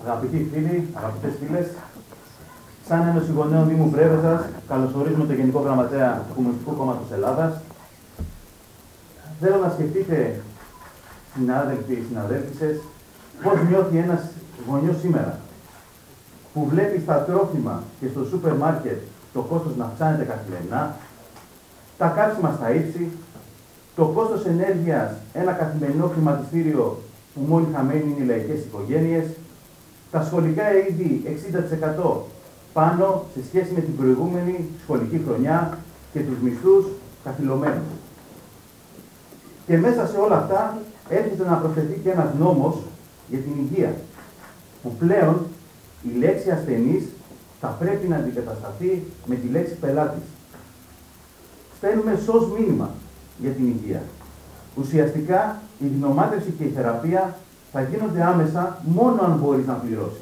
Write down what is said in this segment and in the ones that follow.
Αγαπητοί φίλοι, αγαπητές φίλες, σαν Ένωση Γονέων Δήμου Πρέβεζας, καλωσορίζουμε τον Γενικό Γραμματέα του Κομμουνιστικού Κόμματος Ελλάδας. Θέλω να σκεφτείτε, συνάδελφοι, συναδέλφισες, πώς νιώθει ένας γονιός σήμερα, που βλέπει στα τρόφιμα και στο σούπερ μάρκετ το κόστος να αυξάνεται καθημερινά, τα κάψιμα στα ύψη, το κόστος ενέργειας, ένα καθημερινό χρηματιστήριο που μόλι χαμένοι είναι οι λαϊκές οικογένειες, τα σχολικά είδη 60% πάνω σε σχέση με την προηγούμενη σχολική χρονιά και τους μισθούς καθυλωμένους. Και μέσα σε όλα αυτά έρχεται να προσθεθεί και ένας νόμος για την υγεία, που πλέον η λέξη ασθενής θα πρέπει να αντικατασταθεί με τη λέξη πελάτης. Στέλνουμε σως μήνυμα για την υγεία. Ουσιαστικά η γνωμάτευση και η θεραπεία θα γίνονται άμεσα μόνο αν μπορείς να πληρώσεις.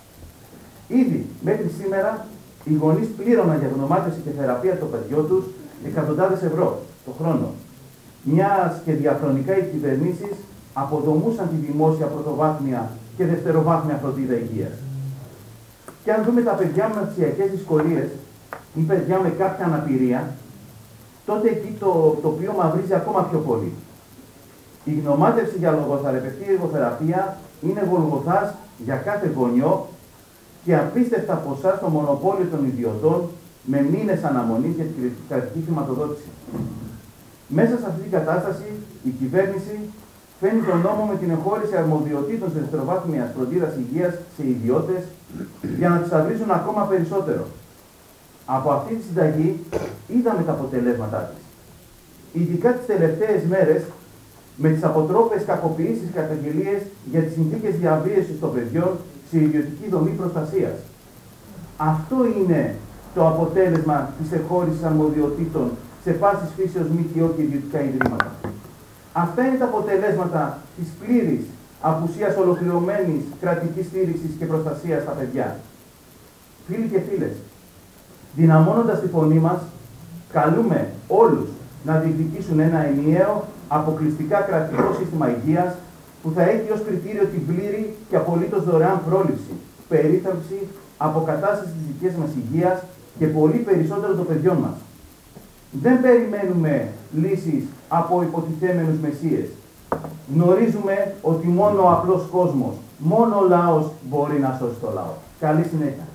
Ήδη μέχρι σήμερα οι γονείς πλήρωναν για γνωμάτευση και θεραπεία των παιδιών τους εκατοντάδες ευρώ το χρόνο. Μιας και διαχρονικά οι κυβερνήσεις αποδομούσαν τη δημόσια πρωτοβάθμια και δευτεροβάθμια φροντίδα υγείας. Και αν δούμε τα παιδιά με αναπτυξιακές δυσκολίες ή παιδιά με κάποια αναπηρία, τότε εκεί το τοπίο μαυρίζει ακόμα πιο πολύ. Η γνωμάτευση για λογοθεραπευτική εργοθεραπεία είναι γολγοθάς για κάθε γονιό και απίστευτα ποσά στο μονοπόλιο των ιδιωτών με μήνες αναμονής για την κρατική χρηματοδότηση. Μέσα σε αυτή την κατάσταση, η κυβέρνηση φαίνει τον νόμο με την εγχώρηση αρμοδιοτήτων της δευτεροβάθμιας φροντίδας υγείας σε ιδιώτες για να τους αυρίζουν ακόμα περισσότερο. Από αυτή τη συνταγή είδαμε τα αποτελέσματά της. Ειδικά τις τελευταίες μέρες, με τις αποτρόπες κακοποιήσεις και καταγγελίες για τις συνθήκες διαβίωσης των παιδιών σε ιδιωτική δομή προστασίας. Αυτό είναι το αποτέλεσμα της εγχώρησης αρμοδιοτήτων σε πάσης φύσεως ΜΚΟ και ιδιωτικά ιδρύματα. Αυτά είναι τα αποτελέσματα της πλήρης απουσίας ολοκληρωμένης κρατικής στήριξης και προστασίας στα παιδιά. Φίλοι και φίλες, δυναμώνοντας τη φωνή μας, καλούμε όλους να διεκδικήσουν ένα ενιαίο, αποκλειστικά κρατικό σύστημα υγείας που θα έχει ως κριτήριο την πλήρη και απολύτως δωρεάν πρόληψη, περίθαλψη, αποκατάσταση της δικής μας υγείας και πολύ περισσότερο των παιδιών μας. Δεν περιμένουμε λύσεις από υποτιθέμενους μεσίες. Γνωρίζουμε ότι μόνο ο απλός κόσμος, μόνο ο λαός μπορεί να σώσει το λαό. Καλή συνέχεια.